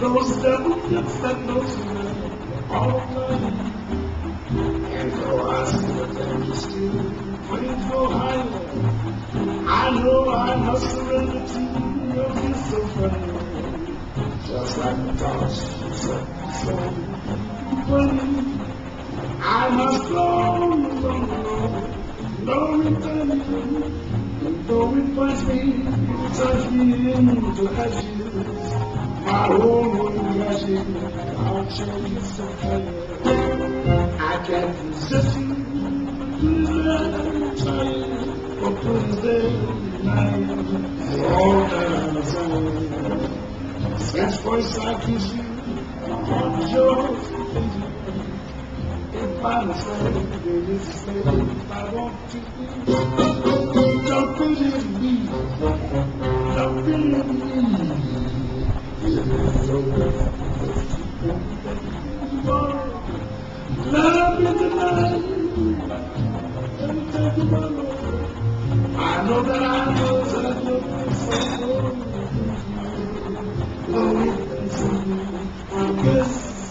Those devil gifts that knows me all night. And though I still think you still praise go higher, I know I must surrender to your kiss so funny. Just like the thoughts you set so funny. I must go, no returning. And though it finds me, you touch me into ashes. My whole world ashes, I'll change it so fast. I can't resist you, but please there tonight. All that I'm saying. Since first I kiss you, my heart is yours. If I mistake, baby, stay. If I want to be, don't believe me. Don't believe me. Love me tonight. Let me take you my love. I know that I know that I love you so good. Love me so good. Yes.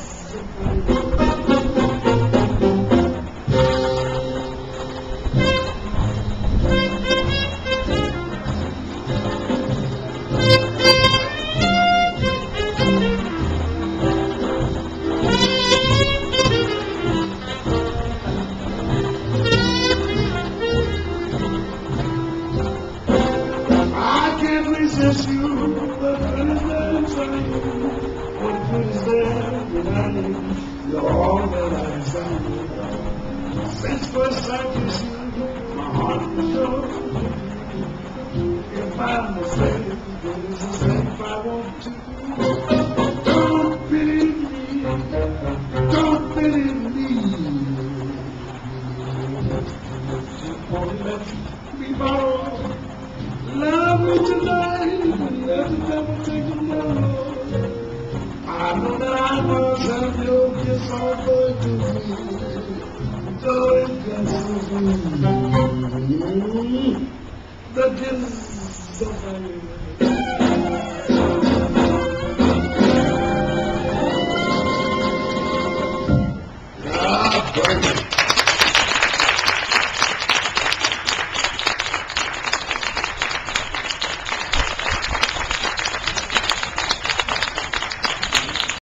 Resist you, but good is there inside you. What good is there when I need you're all that I desire. Since first I kiss you, my heart was yours. If I'm mistaken, then it's the same if I want to. Don't believe me, don't believe me. Won't let me borrow. Love me tonight, let the devil take the love. I know that I must have your kiss all good to me. Though it gets me, the kiss of my